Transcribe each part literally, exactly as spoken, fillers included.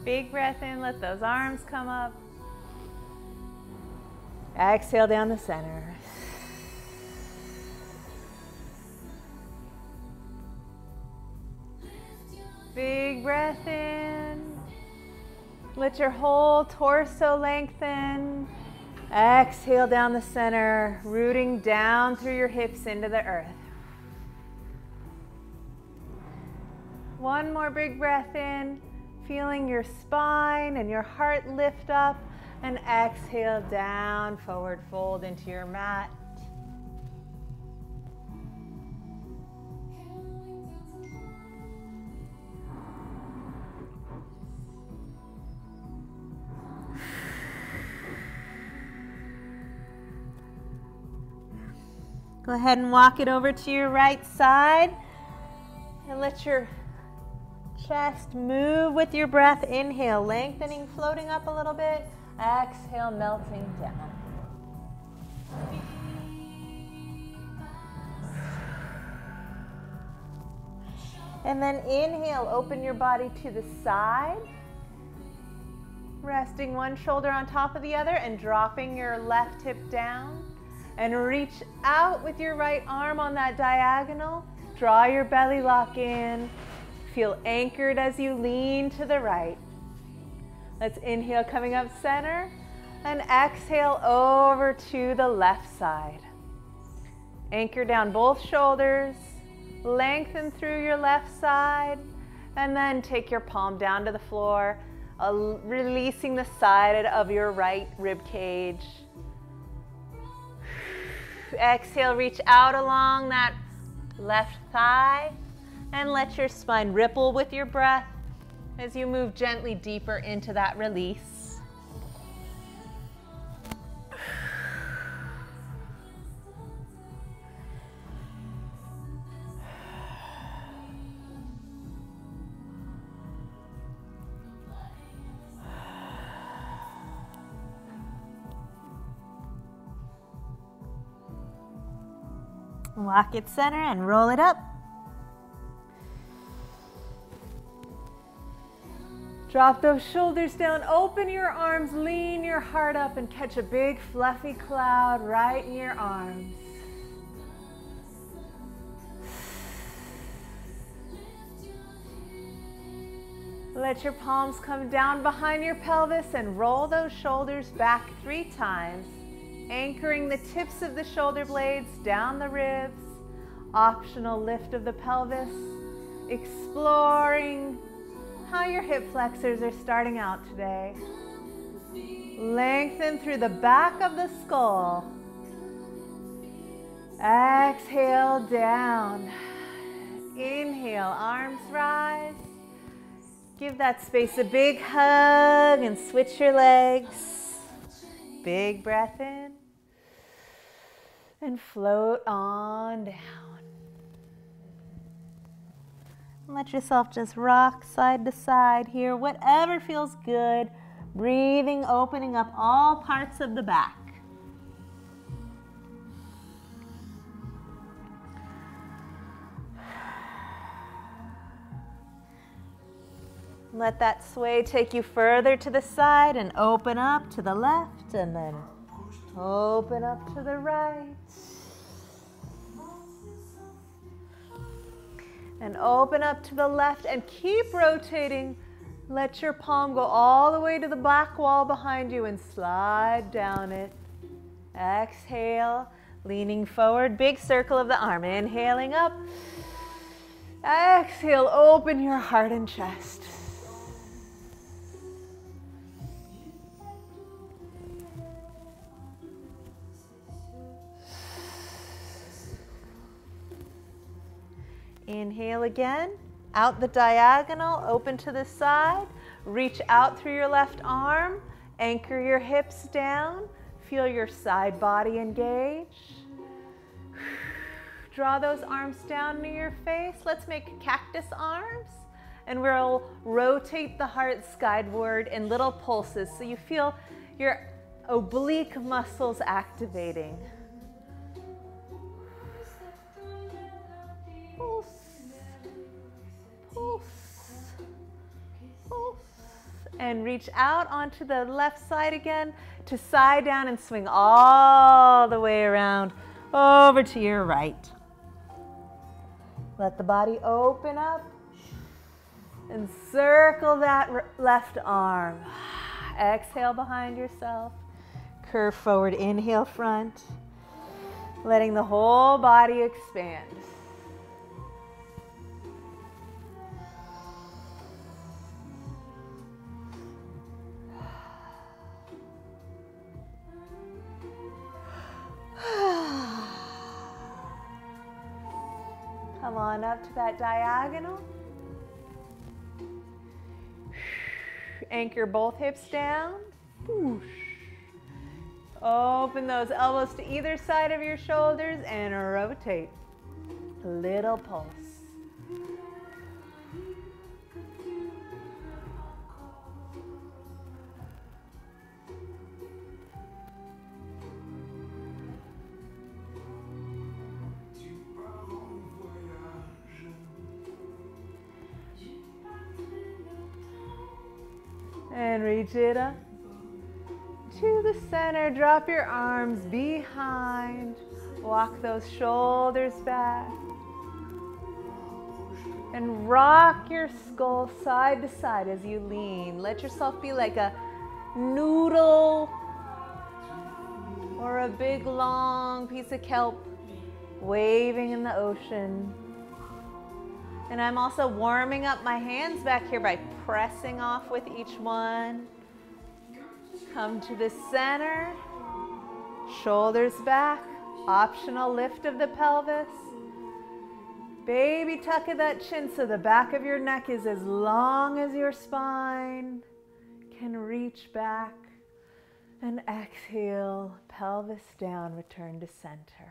Big breath in, let those arms come up. Exhale down the center. Big breath in. Let your whole torso lengthen. Exhale down the center, rooting down through your hips into the earth. One more big breath in, feeling your spine and your heart lift up, and exhale down, forward fold into your mat. Go ahead and walk it over to your right side and let your chest move with your breath. Inhale, lengthening, floating up a little bit. Exhale, melting down. And then inhale, open your body to the side. Resting one shoulder on top of the other and dropping your left hip down. And reach out with your right arm on that diagonal. Draw your belly lock in. Feel anchored as you lean to the right. Let's inhale, coming up center, and exhale over to the left side. Anchor down both shoulders, lengthen through your left side, and then take your palm down to the floor, uh, releasing the side of your right rib cage. Exhale, reach out along that left thigh and let your spine ripple with your breath as you move gently deeper into that release. Walk it center and roll it up. Drop those shoulders down, open your arms, lean your heart up and catch a big fluffy cloud right in your arms. Let your palms come down behind your pelvis and roll those shoulders back three times. Anchoring the tips of the shoulder blades down the ribs, optional lift of the pelvis, exploring how your hip flexors are starting out today. Lengthen through the back of the skull. Exhale down. Inhale, arms rise. Give that space a big hug and switch your legs. Big breath in and float on down. Let yourself just rock side to side here, whatever feels good. Breathing, opening up all parts of the back. Let that sway take you further to the side and open up to the left and then open up to the right. And open up to the left and keep rotating. Let your palm go all the way to the back wall behind you and slide down it. Exhale, leaning forward, big circle of the arm. Inhaling up. Exhale, open your heart and chest. Inhale again, out the diagonal, open to the side, reach out through your left arm, anchor your hips down, feel your side body engage. Draw those arms down near your face. Let's make cactus arms, and we'll rotate the heart skyward in little pulses so you feel your oblique muscles activating. Pulse, pulse, pulse. And reach out onto the left side again to side down and swing all the way around over to your right. Let the body open up and circle that left arm. Exhale behind yourself. Curve forward, inhale front. Letting the whole body expand. Come on up to that diagonal. Anchor both hips down. Open those elbows to either side of your shoulders and rotate. Little pulse. And reach it up to the center. Drop your arms behind. Walk those shoulders back. And rock your skull side to side as you lean. Let yourself be like a noodle or a big long piece of kelp waving in the ocean. And I'm also warming up my hands back here by pressing off with each one. Come to the center, shoulders back, optional lift of the pelvis. Baby tuck of that chin so the back of your neck is as long as your spine can reach back. And exhale, pelvis down, return to center.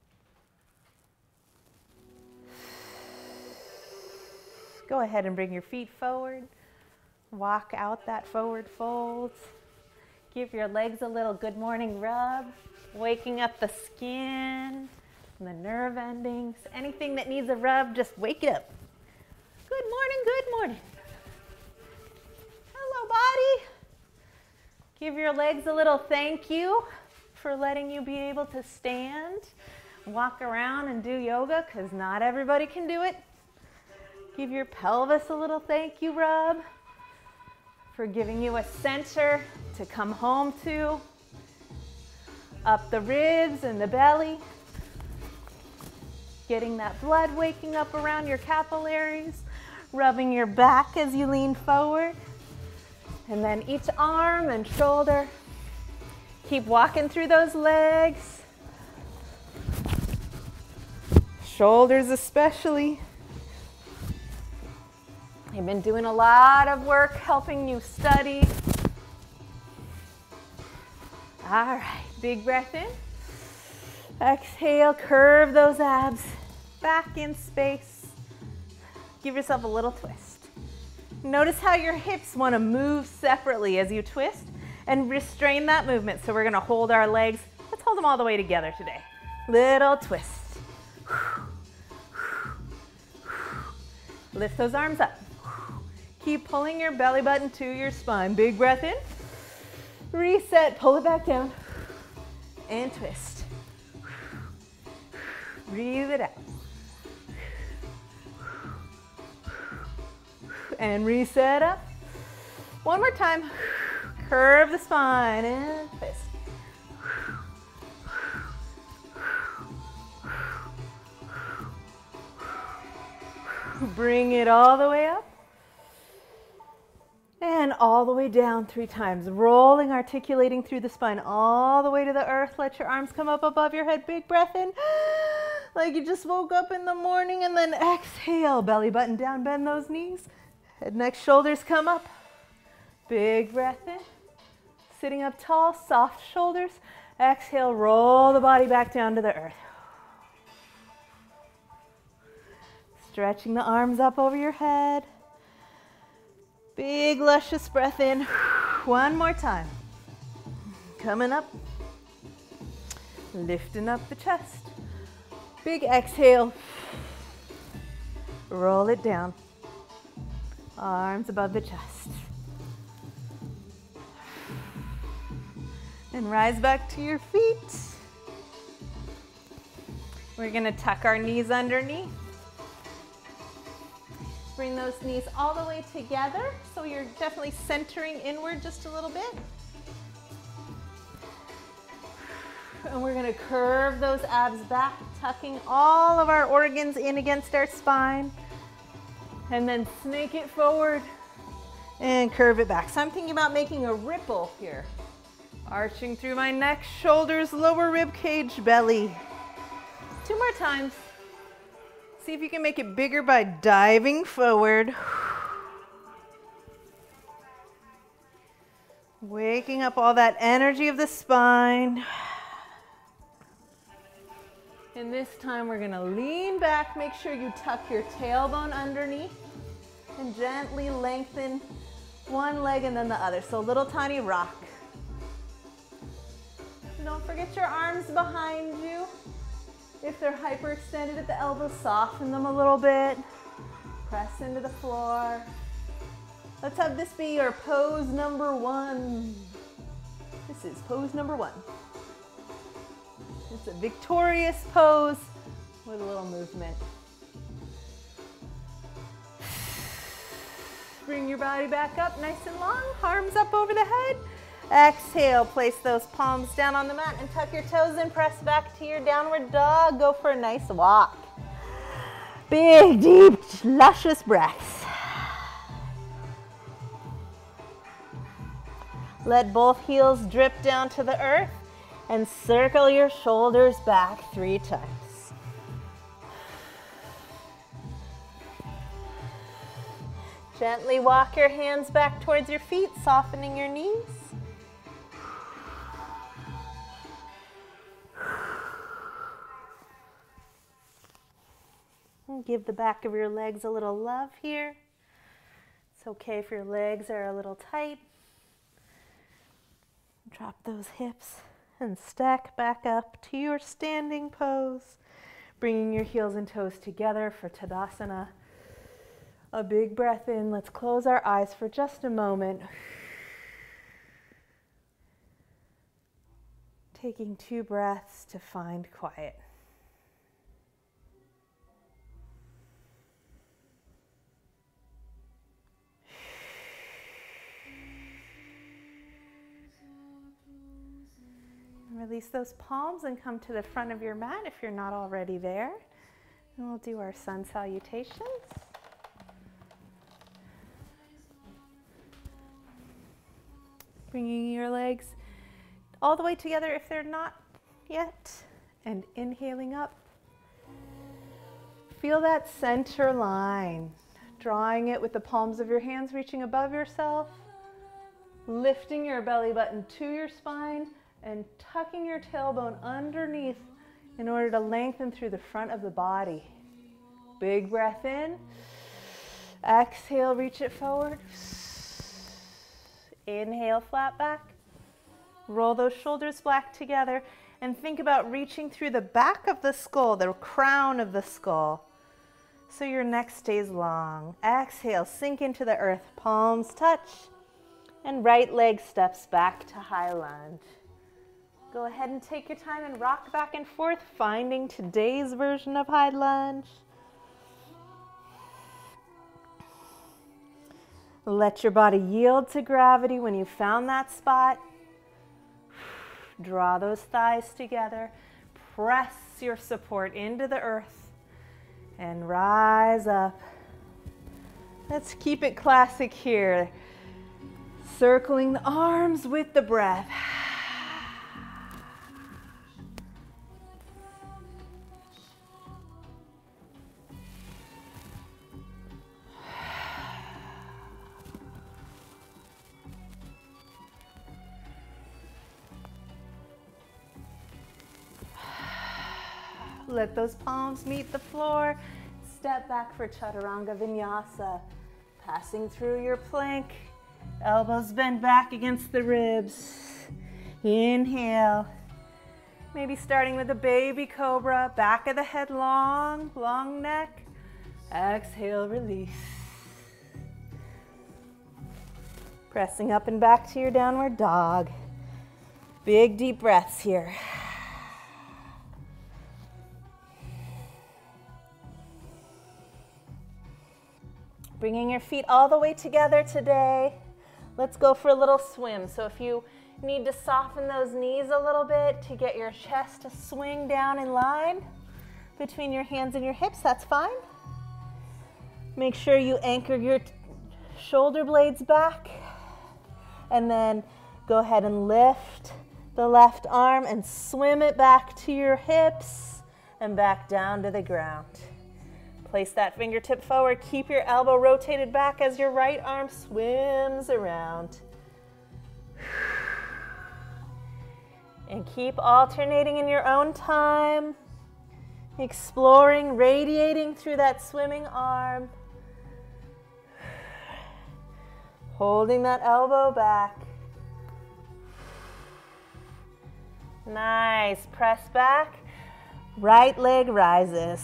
Go ahead and bring your feet forward. Walk out that forward fold. Give your legs a little good morning rub, waking up the skin and the nerve endings. Anything that needs a rub, just wake it up. Good morning, good morning. Hello, body. Give your legs a little thank you for letting you be able to stand, walk around and do yoga, because not everybody can do it. Give your pelvis a little thank you rub for giving you a center to come home to. Up the ribs and the belly. Getting that blood waking up around your capillaries. Rubbing your back as you lean forward. And then each arm and shoulder. Keep walking through those legs. Shoulders especially. I've been doing a lot of work helping you study. All right, big breath in. Exhale, curve those abs back in space. Give yourself a little twist. Notice how your hips want to move separately as you twist and restrain that movement. So we're going to hold our legs. Let's hold them all the way together today. Little twist. Lift those arms up. Keep pulling your belly button to your spine. Big breath in. Reset, pull it back down. And twist. Breathe it out. And reset up. One more time. Curve the spine and twist. Bring it all the way up. And all the way down three times. Rolling, articulating through the spine all the way to the earth. Let your arms come up above your head. Big breath in. Like you just woke up in the morning. And then exhale. Belly button down. Bend those knees. Head, neck, shoulders come up. Big breath in. Sitting up tall. Soft shoulders. Exhale. Roll the body back down to the earth. Stretching the arms up over your head. Big, luscious breath in. One more time. Coming up. Lifting up the chest. Big exhale. Roll it down. Arms above the chest. And rise back to your feet. We're gonna tuck our knees underneath. Bring those knees all the way together, so you're definitely centering inward just a little bit. And we're gonna curve those abs back, tucking all of our organs in against our spine. And then snake it forward and curve it back. So I'm thinking about making a ripple here. Arching through my neck, shoulders, lower rib cage, belly. Two more times. See if you can make it bigger by diving forward. Waking up all that energy of the spine. And this time we're gonna lean back. Make sure you tuck your tailbone underneath and gently lengthen one leg and then the other. So a little tiny rock. Don't forget your arms behind you. If they're hyperextended at the elbows, soften them a little bit. Press into the floor. Let's have this be your pose number one. This is pose number one. It's a victorious pose with a little movement. Bring your body back up nice and long, arms up over the head. Exhale, place those palms down on the mat and tuck your toes in, press back to your downward dog. Go for a nice walk. Big, deep, luscious breaths. Let both heels drip down to the earth and circle your shoulders back three times. Gently walk your hands back towards your feet, softening your knees. Give the back of your legs a little love here. It's okay if your legs are a little tight. Drop those hips and stack back up to your standing pose. Bringing your heels and toes together for Tadasana. A big breath in. Let's close our eyes for just a moment. Taking two breaths to find quiet. Release those palms and come to the front of your mat if you're not already there. And we'll do our sun salutations. Bringing your legs all the way together if they're not yet. And inhaling up. Feel that center line. Drawing it with the palms of your hands reaching above yourself. Lifting your belly button to your spine. And tucking your tailbone underneath in order to lengthen through the front of the body. Big breath in. Exhale, reach it forward. Inhale, flat back. Roll those shoulders back together and think about reaching through the back of the skull, the crown of the skull, so your neck stays long. Exhale, sink into the earth, palms touch, and right leg steps back to high lunge. Go ahead and take your time and rock back and forth, finding today's version of high lunge. Let your body yield to gravity when you found that spot. Draw those thighs together. Press your support into the earth and rise up. Let's keep it classic here. Circling the arms with the breath. Let those palms meet the floor. Step back for Chaturanga Vinyasa. Passing through your plank. Elbows bend back against the ribs. Inhale. Maybe starting with a baby cobra. Back of the head long, long neck. Exhale, release. Pressing up and back to your downward dog. Big deep breaths here. Bringing your feet all the way together today. Let's go for a little swim. So if you need to soften those knees a little bit to get your chest to swing down in line between your hands and your hips, that's fine. Make sure you anchor your shoulder blades back, and then go ahead and lift the left arm and swim it back to your hips and back down to the ground. Place that fingertip forward. Keep your elbow rotated back as your right arm swims around. And keep alternating in your own time, exploring, radiating through that swimming arm. Holding that elbow back. Nice. Press back. Right leg rises.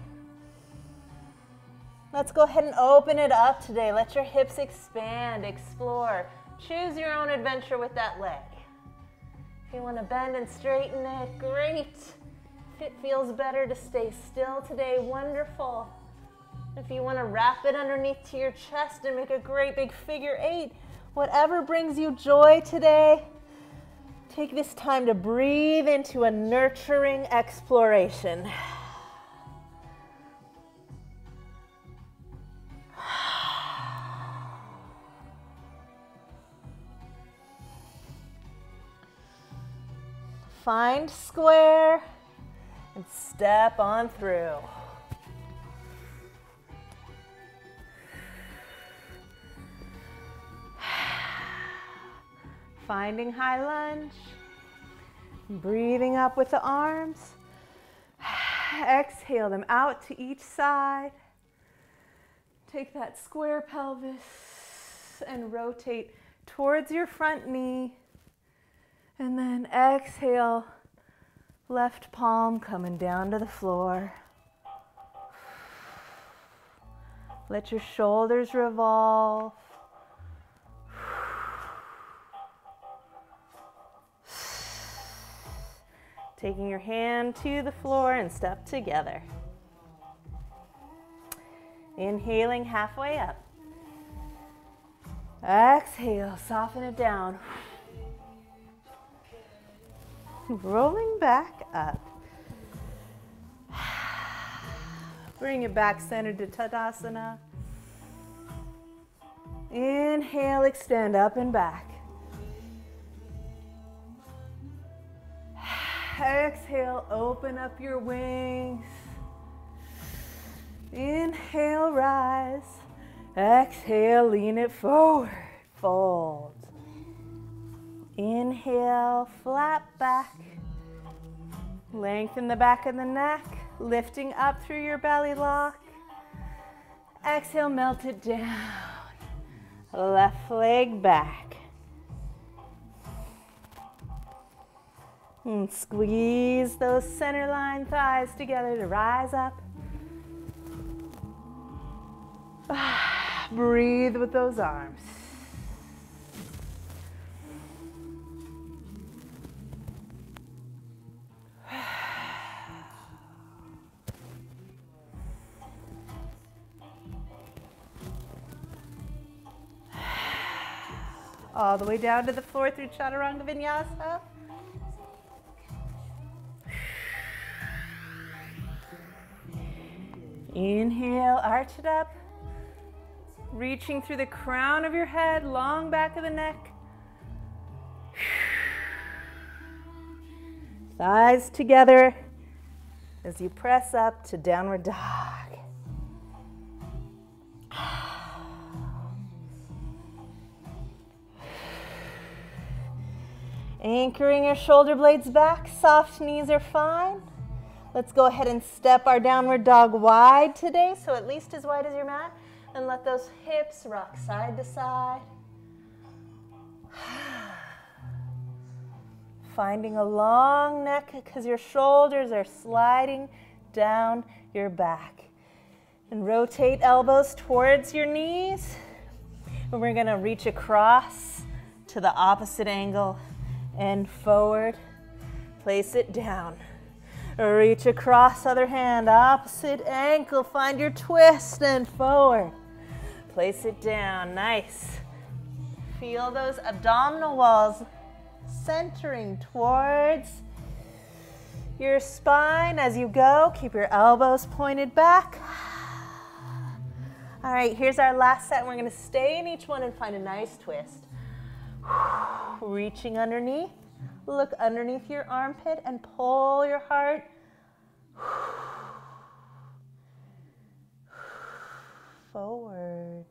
Let's go ahead and open it up today. Let your hips expand, explore. Choose your own adventure with that leg. If you want to bend and straighten it, great. If it feels better to stay still today, wonderful. If you want to wrap it underneath to your chest and make a great big figure eight, whatever brings you joy today, take this time to breathe into a nurturing exploration. Find square and step on through. Finding high lunge. Breathing up with the arms. Exhale them out to each side. Take that square pelvis and rotate towards your front knee. And then exhale, left palm coming down to the floor. Let your shoulders revolve. Taking your hand to the floor and step together. Inhaling halfway up. Exhale, soften it down. Rolling back up. Bring it back centered to Tadasana. Inhale, extend up and back. Exhale, open up your wings. Inhale, rise. Exhale, lean it forward. Fold. Inhale, flat back. Lengthen the back of the neck, lifting up through your belly lock. Exhale, melt it down. Left leg back. And squeeze those center line thighs together to rise up. Breathe with those arms. All the way down to the floor through Chaturanga Vinyasa. Inhale, arch it up. Reaching through the crown of your head, long back of the neck. Thighs together as you press up to downward dog. Anchoring your shoulder blades back, soft knees are fine. Let's go ahead and step our downward dog wide today, so at least as wide as your mat, and let those hips rock side to side. Finding a long neck because your shoulders are sliding down your back. And rotate elbows towards your knees. And we're gonna reach across to the opposite angle and forward. Place it down. Reach across, other hand, opposite ankle. Find your twist and forward. Place it down, nice. Feel those abdominal walls centering towards your spine as you go. Keep your elbows pointed back. All right, here's our last set. We're gonna stay in each one and find a nice twist. Reaching underneath. Look underneath your armpit and pull your heart forward.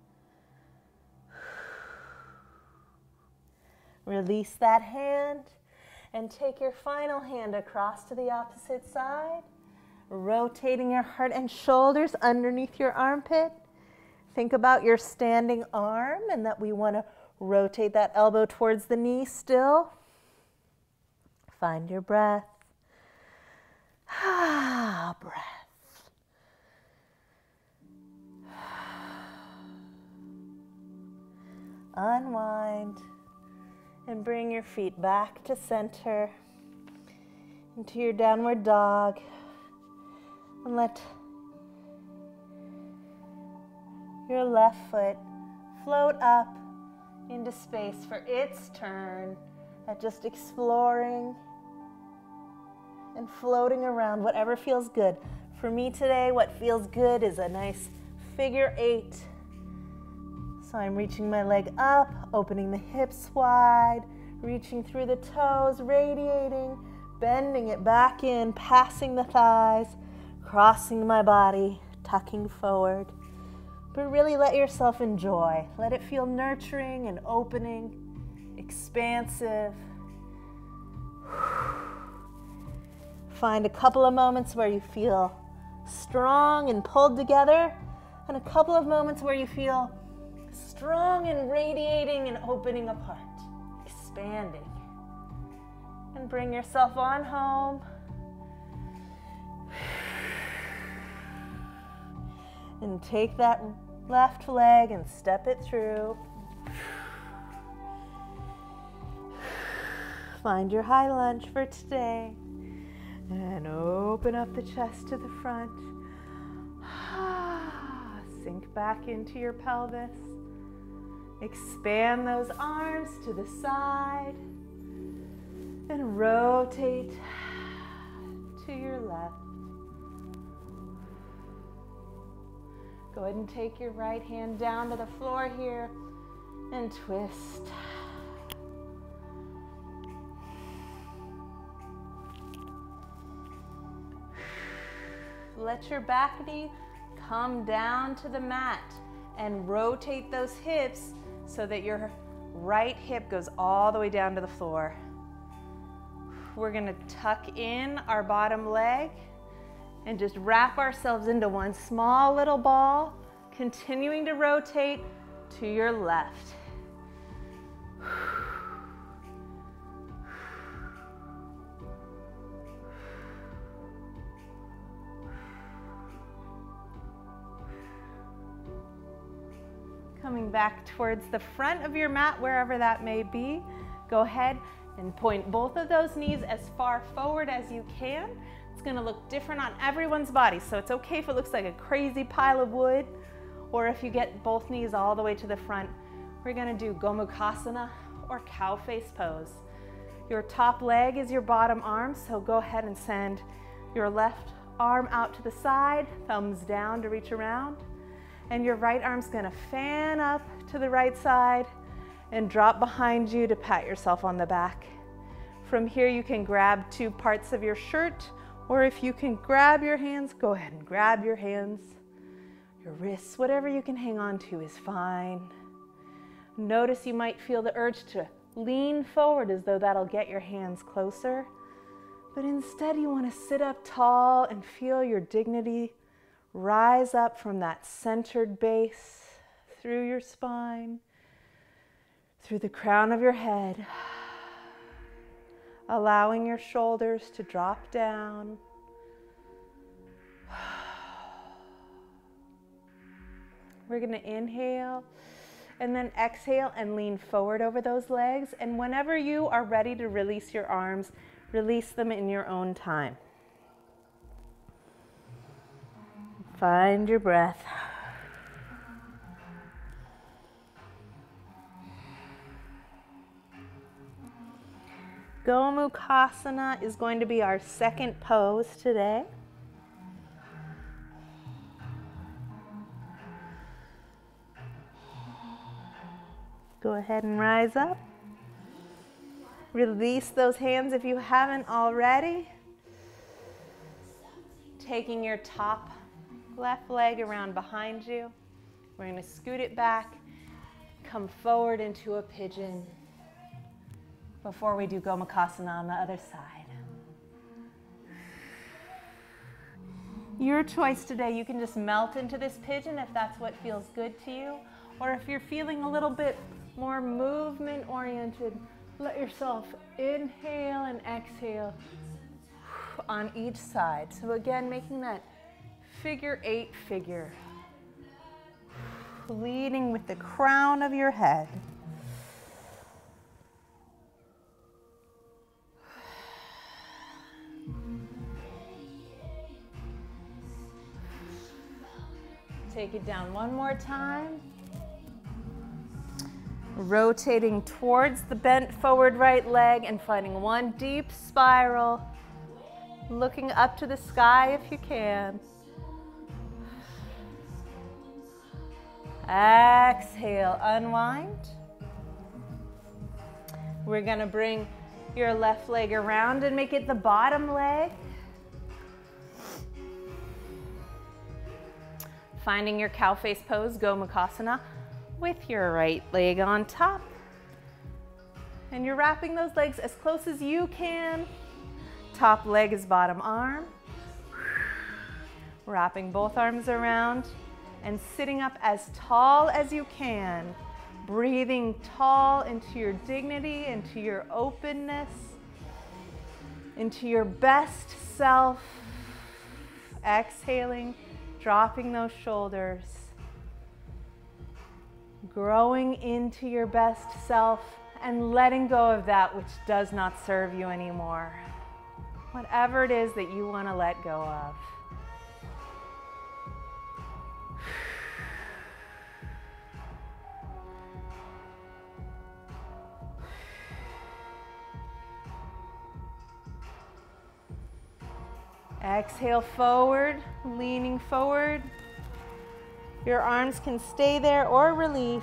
Release that hand and take your final hand across to the opposite side, rotating your heart and shoulders underneath your armpit. Think about your standing arm and that we want to rotate that elbow towards the knee still. Find your breath. Ah, breath. Unwind and bring your feet back to center into your downward dog. And let your left foot float up into space for its turn at just exploring and floating around, whatever feels good. For me today, what feels good is a nice figure eight. So I'm reaching my leg up, opening the hips wide, reaching through the toes, radiating, bending it back in, passing the thighs, crossing my body, tucking forward. But really let yourself enjoy. Let it feel nurturing and opening, expansive. Find a couple of moments where you feel strong and pulled together, and a couple of moments where you feel strong and radiating and opening apart, expanding. And bring yourself on home. And take that left leg and step it through. Find your high lunge for today. And open up the chest to the front. Sink back into your pelvis. Expand those arms to the side. And rotate to your left. Go ahead and take your right hand down to the floor here and twist. Let your back knee come down to the mat and rotate those hips so that your right hip goes all the way down to the floor. We're gonna tuck in our bottom leg and just wrap ourselves into one small little ball, continuing to rotate to your left. Coming back towards the front of your mat, wherever that may be, go ahead and point both of those knees as far forward as you can. It's gonna look different on everyone's body, so it's okay if it looks like a crazy pile of wood, or if you get both knees all the way to the front. We're gonna do Gomukhasana or cow face pose. Your top leg is your bottom arm, so go ahead and send your left arm out to the side, thumbs down to reach around, and your right arm's gonna fan up to the right side and drop behind you to pat yourself on the back. From here, you can grab two parts of your shirt, or if you can grab your hands, go ahead and grab your hands, your wrists, whatever you can hang on to is fine. Notice you might feel the urge to lean forward as though that'll get your hands closer, but instead you want to sit up tall and feel your dignity rise up from that centered base through your spine, through the crown of your head, allowing your shoulders to drop down. We're going to inhale And then exhale and lean forward over those legs. And whenever you are ready to release your arms, release them in your own time. Find your breath. Gomukhasana is going to be our second pose today. Go ahead and rise up. Release those hands if you haven't already. Taking your top left leg around behind you. We're going to scoot it back, come forward into a pigeon before we do Gomukhasana on the other side. Your choice today. You can just melt into this pigeon if that's what feels good to you, or if you're feeling a little bit more movement oriented, let yourself inhale and exhale on each side. So again, making that figure eight figure, leading with the crown of your head. Take it down one more time. Rotating towards the bent forward right leg and finding one deep spiral. Looking up to the sky if you can. Exhale, unwind. We're going to bring your left leg around and make it the bottom leg. Finding your cow face pose, Gomukhasana, with your right leg on top. And you're wrapping those legs as close as you can. Top leg is bottom arm. Wrapping both arms around and sitting up as tall as you can. Breathing tall into your dignity, into your openness, into your best self. Exhaling, dropping those shoulders. Growing into your best self and letting go of that which does not serve you anymore. Whatever it is that you want to let go of. Exhale forward, leaning forward. Your arms can stay there or release.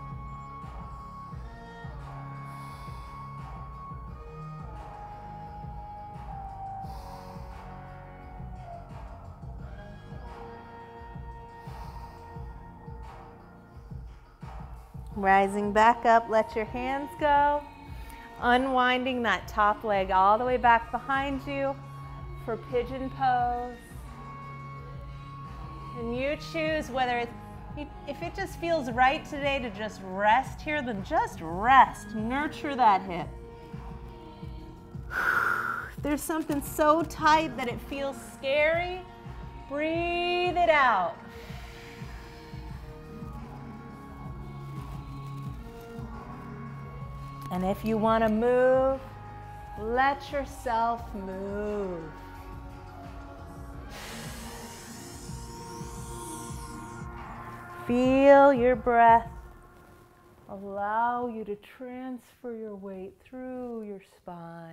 Rising back up, let your hands go. Unwinding that top leg all the way back behind you for pigeon pose. And you choose whether it's, if it just feels right today to just rest here, then just rest. Nurture that hip. If there's something so tight that it feels scary, breathe it out. And if you want to move, let yourself move. Feel your breath. Allow you to transfer your weight through your spine.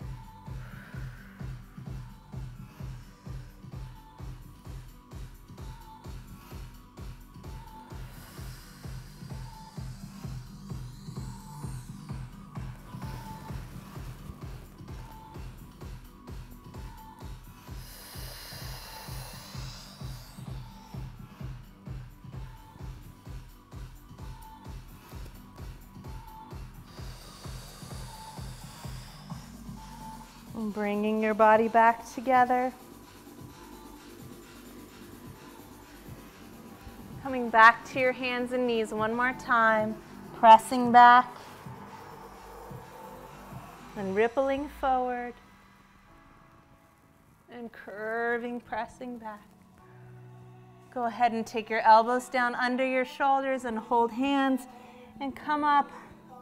And bringing your body back together. Coming back to your hands and knees one more time. Pressing back. And rippling forward. And curving, pressing back. Go ahead and take your elbows down under your shoulders and hold hands and come up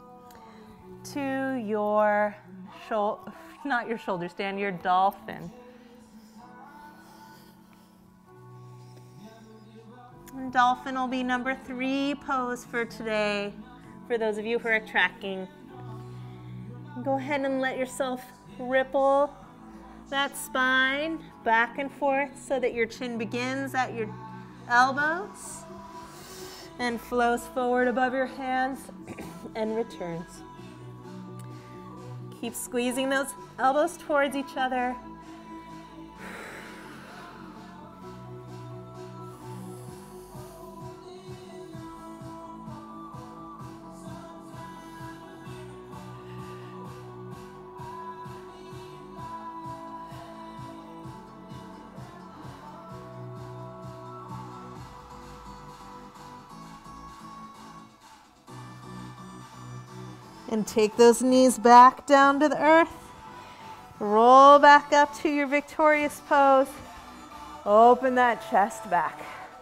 to your shoulder, not your shoulder stand, your dolphin. And dolphin will be number three pose for today, for those of you who are tracking. Go ahead and let yourself ripple that spine back and forth so that your chin begins at your elbows and flows forward above your hands and returns. Keep squeezing those elbows towards each other. And take those knees back down to the earth. Roll back up to your victorious pose. Open that chest back.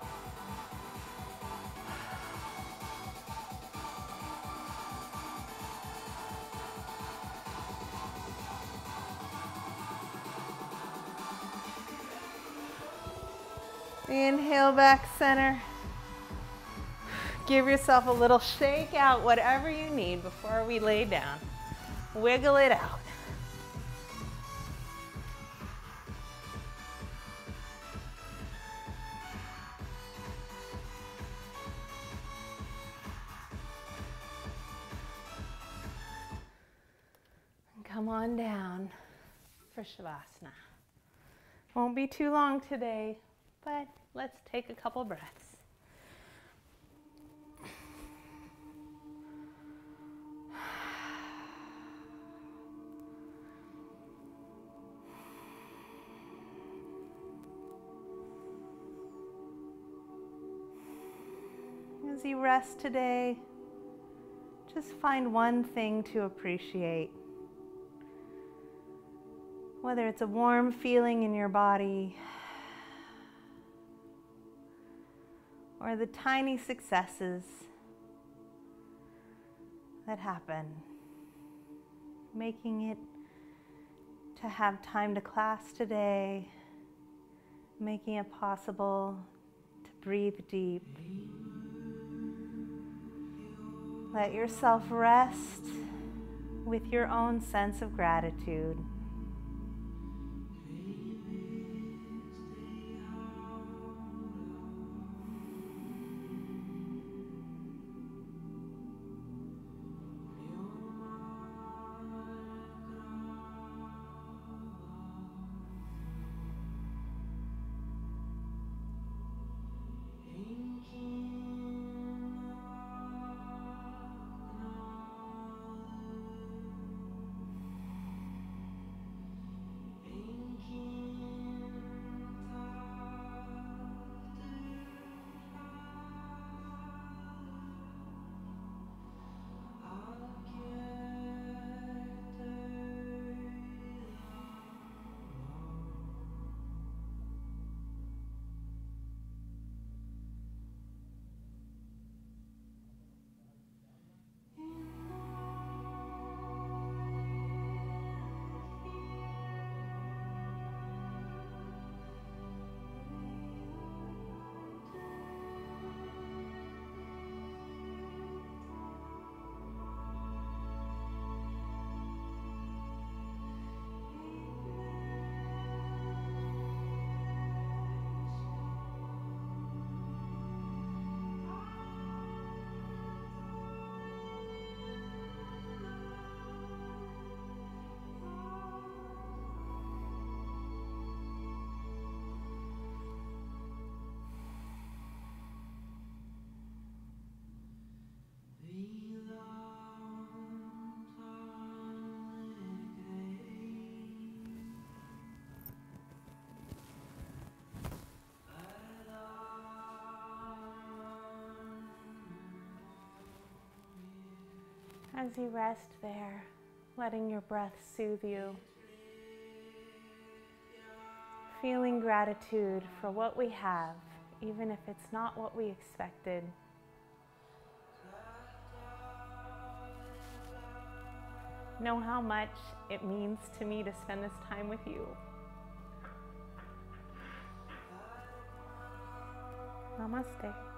Inhale back center. Give yourself a little shake out, whatever you need before we lay down. Wiggle it out. And come on down for Shavasana. Won't be too long today, but let's take a couple breaths. As you rest today, just find one thing to appreciate. Whether it's a warm feeling in your body or the tiny successes that happen, making it to have time to class today, making it possible to breathe deep. Let yourself rest with your own sense of gratitude. As you rest there, letting your breath soothe you, feeling gratitude for what we have even if it's not what we expected. Know how much it means to me to spend this time with you. Namaste.